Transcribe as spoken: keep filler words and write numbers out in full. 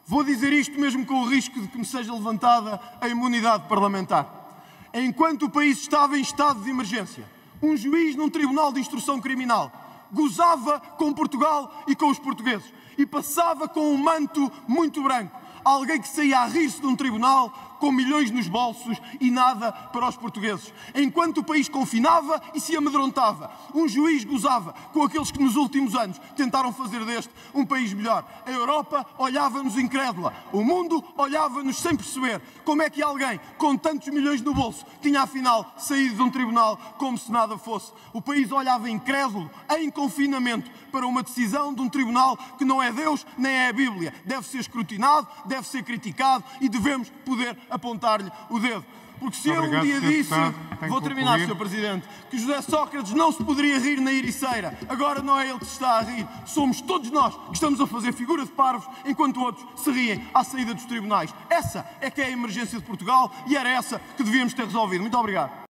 Vou dizer isto mesmo com o risco de que me seja levantada a imunidade parlamentar. Enquanto o país estava em estado de emergência, um juiz num tribunal de instrução criminal gozava com Portugal e com os portugueses e passava com um manto muito branco. Alguém que saía a rir-se de um tribunal com milhões nos bolsos e nada para os portugueses. Enquanto o país confinava e se amedrontava, um juiz gozava com aqueles que nos últimos anos tentaram fazer deste um país melhor. A Europa olhava-nos incrédula. O mundo olhava-nos sem perceber como é que alguém com tantos milhões no bolso tinha afinal saído de um tribunal como se nada fosse. O país olhava incrédulo, em confinamento, para uma decisão de um tribunal que não é Deus nem é a Bíblia. Deve ser escrutinado, deve ser criticado e devemos poder apontar-lhe o dedo. Porque se eu um dia disse, vou terminar, senhor Presidente, que José Sócrates não se poderia rir na Ericeira, agora não é ele que se está a rir, somos todos nós que estamos a fazer figura de parvos enquanto outros se riem à saída dos tribunais. Essa é que é a emergência de Portugal e era essa que devíamos ter resolvido. Muito obrigado.